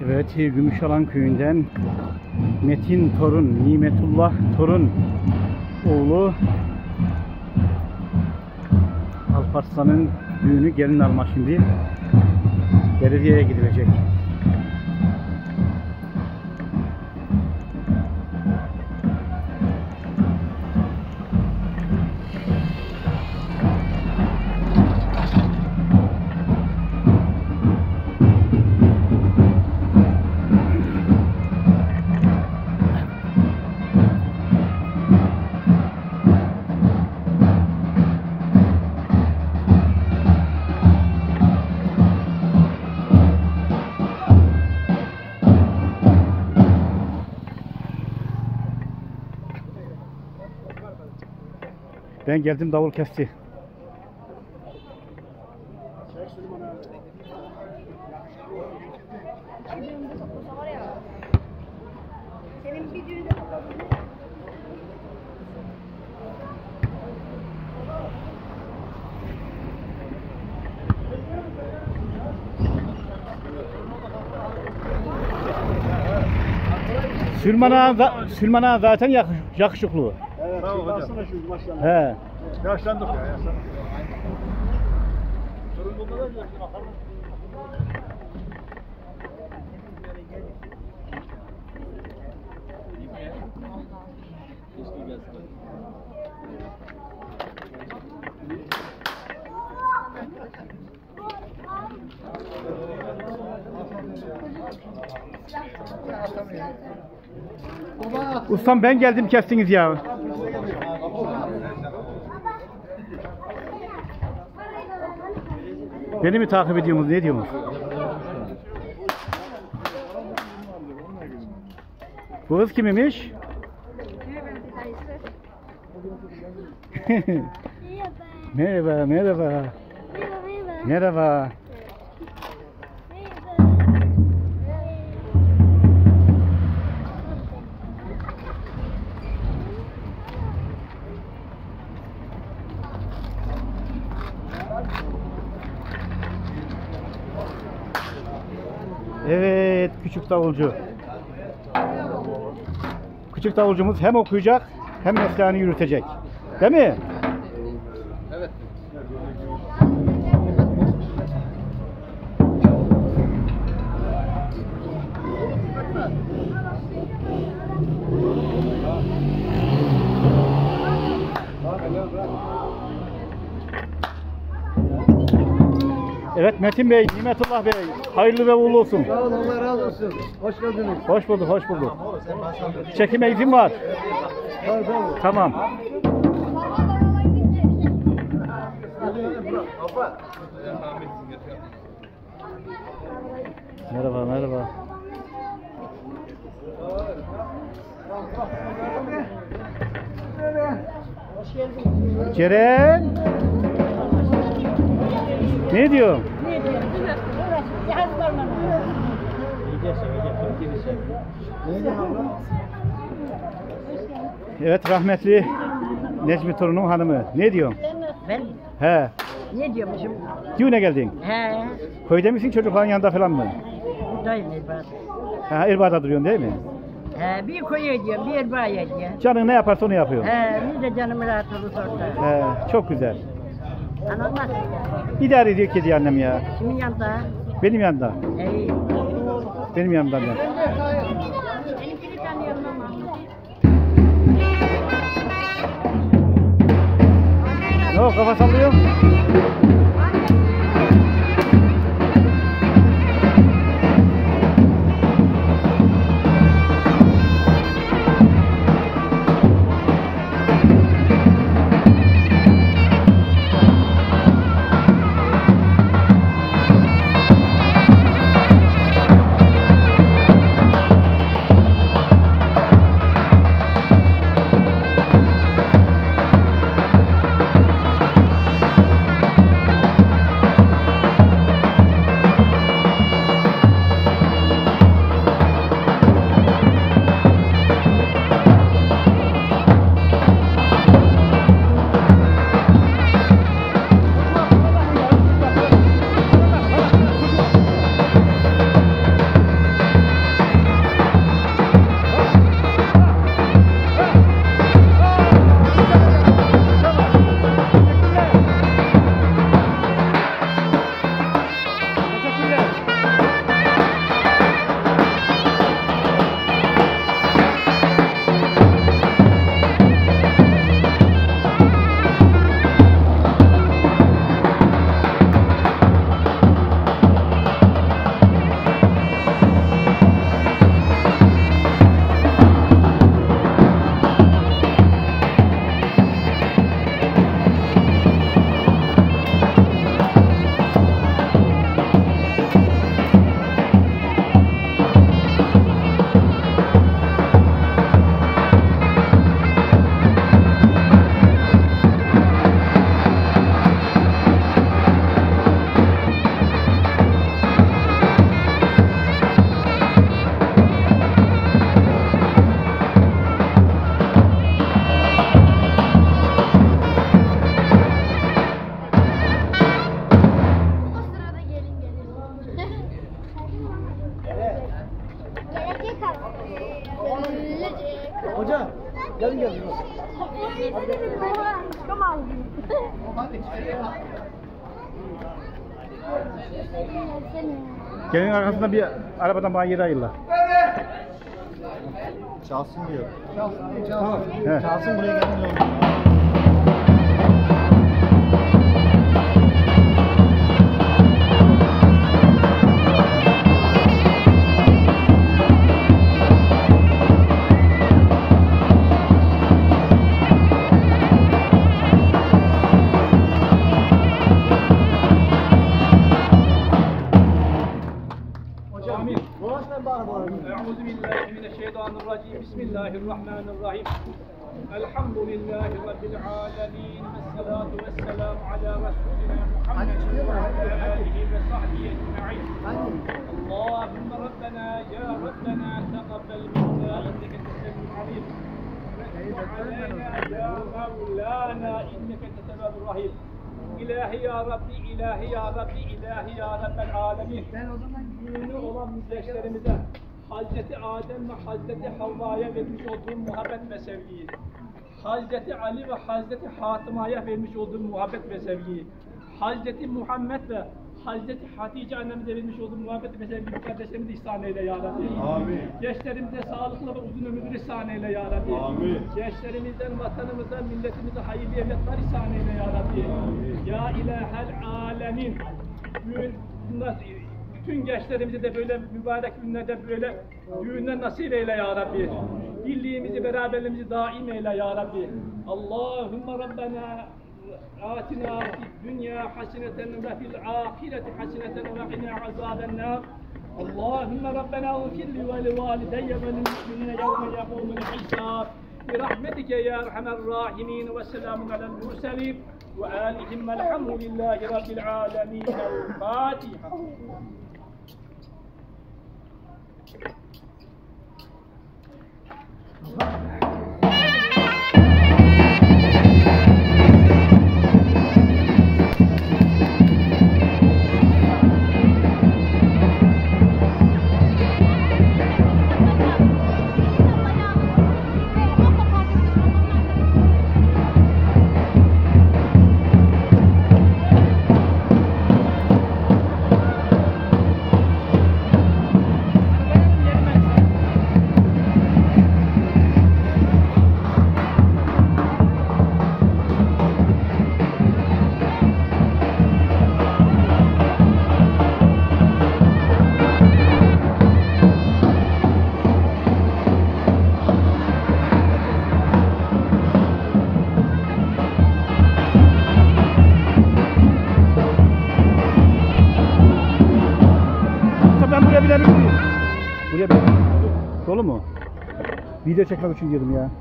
Evet, Gümüşalan köyünden Metin Torun, Nimetullah Torun oğlu Alparslan'ın düğünü gelin alma şimdi. Belediyeye gidilecek. Ben geldim, davul kesti. Senin bir düğünde Süleyman Ağa zaten yakışıklı. Evet, aslında şu maşallah. He. Yaşlandık ya, yaşlandık. Sorun bu kadar yok. Ustam ben geldim, kestiniz ya. Beni mi takip ediyorsunuz, ne diyorsunuz? Bu kız kimmiş? Merhaba, merhaba. Merhaba. Evet, küçük davulcu. Küçük davulcumuz hem okuyacak hem mesleğini yürütecek. Değil mi? Evet. Evet Metin Bey, Nimetullah Bey, hayırlı ve uğurlu olsun. Sağ olun, Allah razı olsun. Hoş geldiniz. Hoş bulduk, hoş bulduk. Çekime izin var. Tamam. Merhaba, merhaba. Ceren. Ne diyor? Evet, rahmetli Necmi Torun'un hanımı. Ne diyorsun? Ben He. ne diyormuşum? Düğüne geldin. He, Köyde misin, çocukların yanında falan mı? buradayım Elbaz. Ha, Erbaa'da duruyorsun değil mi? He, bir koyu ediyorum, bir erbağ ediyorum. Canın ne yaparsa onu yapıyorsun. He, bir de canım rahat olur orada. He, çok güzel. Anam nasıl? İdare ediyor kedi annem ya. Kimin yanında? Benim yanımda. İyi. Benim yanımdan ben. Benimkini tanıyorum ama. Ne o, kafa sallıyor? Hoca gelin gelin. Come on. Gelin arkasında bir arabadan bana yeri ayırla. Çalsın diyor. Çalsın. He. Çalsın buraya gelin diyor. أعوذ بالله من الشيطان الرجيم بسم الله الرحمن الرحيم الحمد لله رب العالمين والصلاة والسلام على رسولنا محمد وعلى آله وصحبه أجمعين اللهم ربنا يا ربنا تقبل منا إنك أنت السميع العليم وتب علينا يا مولانا إنك أنت التواب الرحيم İlahi ya Rabbi, ilahi ya Rabbi, ilahi ya Rabbel alemin. Mümin olan müzleşlerimize Hazreti Adem ve Hazreti Havva'ya vermiş olduğum muhabbet ve sevgiyi, Hazreti Ali ve Hazreti Fatıma'ya vermiş olduğum muhabbet ve sevgiyi, Hazreti Muhammed ve Hazreti Hatice annemize vermiş olduğum muhabbet ve sevgiyi kardeşlerimize ihsan eyle ya Rabbi. Amin. Gençlerimize sağlıklı ve uzun ömürlü ihsan eyle ya Rabbi. Amin. Gençlerimizden, vatanımıza, milletimize hayırlı evlatlar ihsan eyle ya Rabbi. Amin. Ya ilahel alemin. Bütün gençlerimize de böyle mübarek günlerde böyle düğünler nasip eyle ya Rabbi. Birliğimizi, beraberliğimizi daim eyle ya Rabbi. Allahümme Rabbena آتنا في الدنيا حسنة وفي الآخرة حسنة وقنا عذاب النار اللهم ربنا اغفر لي ولوالدي وللمؤمنين يوم يقوم الحساب برحمتك يا أرحم الراحمين والسلام على المرسلين وآلهم الحمد لله رب العالمين الفاتحة. Buraya bir dolu mu? Video çekmek için girdim ya.